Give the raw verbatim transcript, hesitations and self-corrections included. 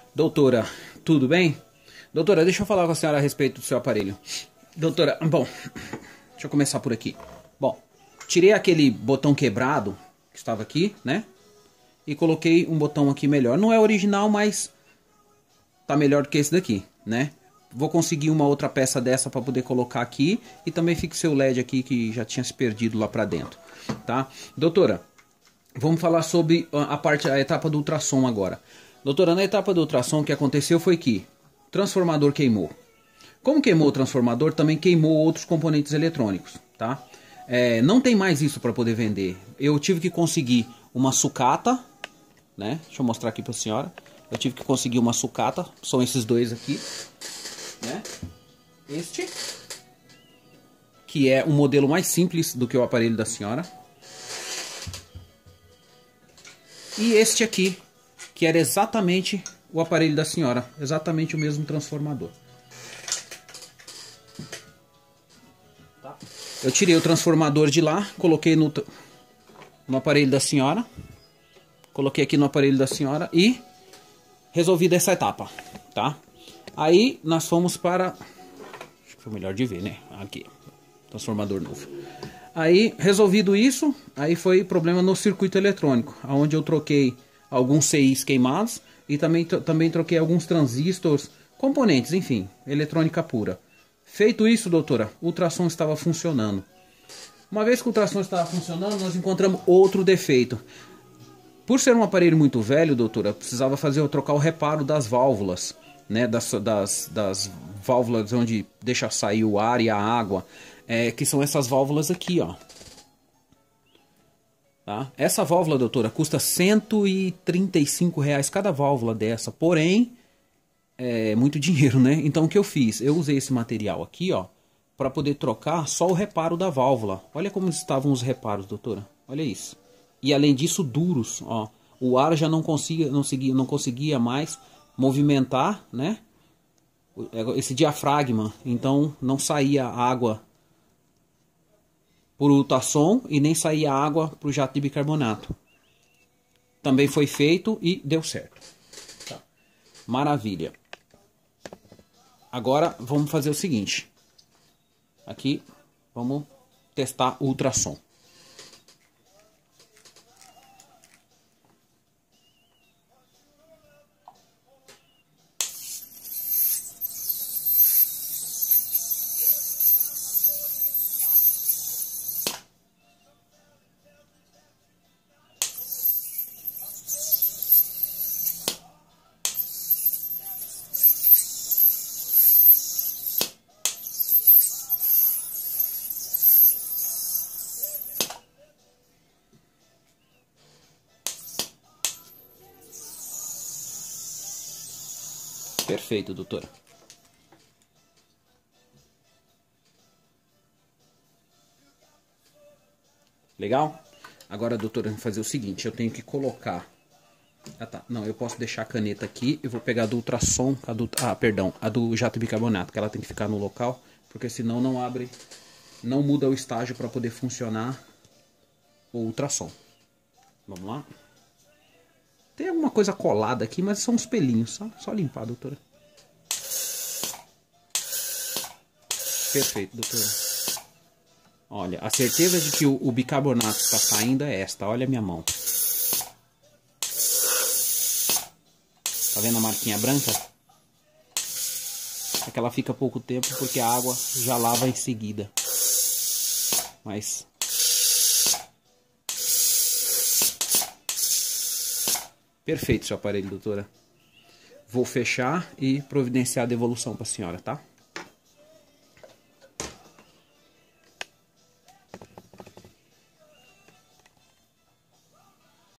Doutora, tudo bem? Doutora, deixa eu falar com a senhora a respeito do seu aparelho. Doutora, bom, deixa eu começar por aqui. Bom, tirei aquele botão quebrado que estava aqui, né? E coloquei um botão aqui melhor. Não é original, mas tá melhor do que esse daqui, né? Vou conseguir uma outra peça dessa para poder colocar aqui. E também fixei o L E D aqui que já tinha se perdido lá para dentro, tá? Doutora, vamos falar sobre a parte, a etapa do ultrassom agora. Doutora, na etapa do ultrassom o que aconteceu foi que o transformador queimou. Como queimou o transformador, também queimou outros componentes eletrônicos, tá? É, não tem mais isso para poder vender. Eu tive que conseguir uma sucata, né? Deixa eu mostrar aqui para a senhora. Eu tive que conseguir uma sucata, são esses dois aqui, né? Este, que é um modelo mais simples do que o aparelho da senhora. E este aqui, que era exatamente o aparelho da senhora, exatamente o mesmo transformador. Tá? Eu tirei o transformador de lá, coloquei no, no aparelho da senhora, coloquei aqui no aparelho da senhora e resolvi dessa etapa, tá? Aí nós fomos para, acho que foi melhor de ver, né? Aqui, transformador novo. Aí, resolvido isso, aí foi problema no circuito eletrônico, onde eu troquei alguns C Is queimados e também, também troquei alguns transistores, componentes, enfim, eletrônica pura. Feito isso, doutora, o ultrassom estava funcionando. Uma vez que o ultrassom estava funcionando, nós encontramos outro defeito. Por ser um aparelho muito velho, doutora, precisava fazer trocar o reparo das válvulas, né, das, das, das válvulas onde deixa sair o ar e a água. É, que são essas válvulas aqui, ó. Tá? Essa válvula, doutora, custa cento e trinta e cinco reais cada válvula dessa. Porém, é muito dinheiro, né? Então, o que eu fiz? Eu usei esse material aqui, ó, para poder trocar só o reparo da válvula. Olha como estavam os reparos, doutora. Olha isso. E, além disso, duros, ó. O ar já não conseguia, não conseguia, não conseguia mais movimentar, né? Esse diafragma. Então, não saía água por ultrassom e nem saía água para o jato de bicarbonato. Também foi feito e deu certo. Tá. Maravilha. Agora vamos fazer o seguinte. Aqui vamos testar o ultrassom. Perfeito, doutora. Legal? Agora, doutora, eu vou fazer o seguinte. Eu tenho que colocar... Ah, tá. Não, eu posso deixar a caneta aqui. Eu vou pegar a do ultrassom. A do... Ah, perdão. A do jato de bicarbonato, que ela tem que ficar no local. Porque senão não abre... Não muda o estágio para poder funcionar o ultrassom. Vamos lá? Tem alguma coisa colada aqui, mas são uns pelinhos. Só, só limpar, doutora. Perfeito, doutora. Olha, a certeza de que o, o bicarbonato está saindo é esta. Olha a minha mão. Tá vendo a marquinha branca? É que ela fica pouco tempo porque a água já lava em seguida. Mas... perfeito seu aparelho, doutora. Vou fechar e providenciar a devolução para a senhora, tá?